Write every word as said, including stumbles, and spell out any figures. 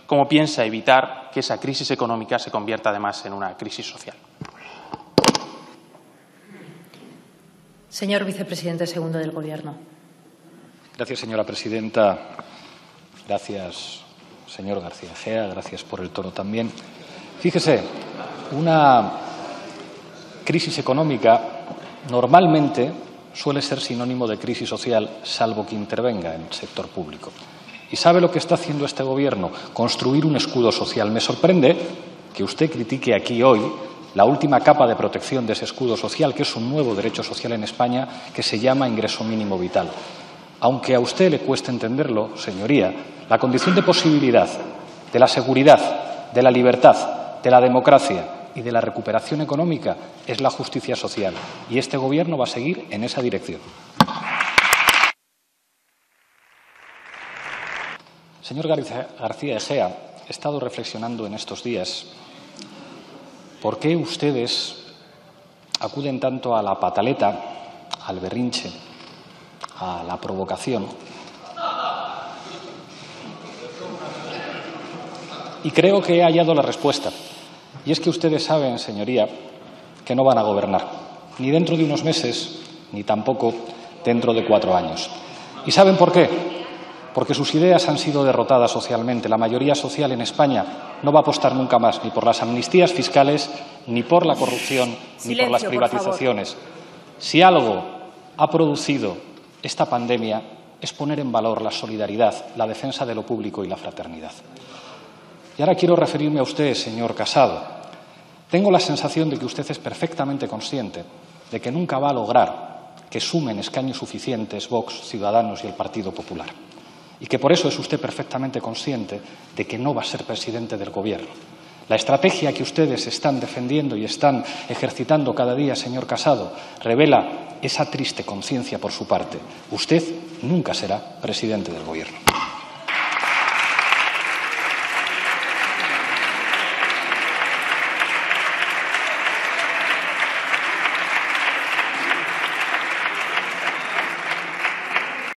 cómo piensa evitar que esa crisis económica se convierta además en una crisis social. Señor Vicepresidente segundo del Gobierno. Gracias, señora presidenta. Gracias, señor García Egea. Gracias por el tono también. Fíjese, una crisis económica normalmente suele ser sinónimo de crisis social, salvo que intervenga en el sector público. ¿Y sabe lo que está haciendo este Gobierno? Construir un escudo social. Me sorprende que usted critique aquí hoy la última capa de protección de ese escudo social, que es un nuevo derecho social en España que se llama ingreso mínimo vital. Aunque a usted le cueste entenderlo, señoría, la condición de posibilidad de la seguridad, de la libertad, de la democracia y de la recuperación económica es la justicia social. Y este Gobierno va a seguir en esa dirección. Señor García Egea, he estado reflexionando en estos días por qué ustedes acuden tanto a la pataleta, al berrinche, a la provocación. Y creo que he hallado la respuesta. Y es que ustedes saben, señoría, que no van a gobernar, ni dentro de unos meses, ni tampoco dentro de cuatro años. ¿Y saben por qué? Porque sus ideas han sido derrotadas socialmente. La mayoría social en España no va a apostar nunca más ni por las amnistías fiscales, ni por la corrupción, Silencio, ni por las privatizaciones. Por si algo ha producido esta pandemia es poner en valor la solidaridad, la defensa de lo público y la fraternidad. Y ahora quiero referirme a usted, señor Casado. Tengo la sensación de que usted es perfectamente consciente de que nunca va a lograr que sumen escaños suficientes Vox, Ciudadanos y el Partido Popular. Y que por eso es usted perfectamente consciente de que no va a ser presidente del Gobierno. La estrategia que ustedes están defendiendo y están ejercitando cada día, señor Casado, revela esa triste conciencia por su parte. Usted nunca será presidente del Gobierno.